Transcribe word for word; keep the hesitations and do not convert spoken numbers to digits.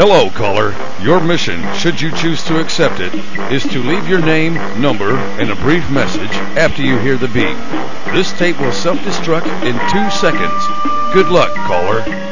Hello, caller. Your mission, should you choose to accept it, is to leave your name, number, and a brief message after you hear the beep. This tape will self-destruct in two seconds. Good luck, caller.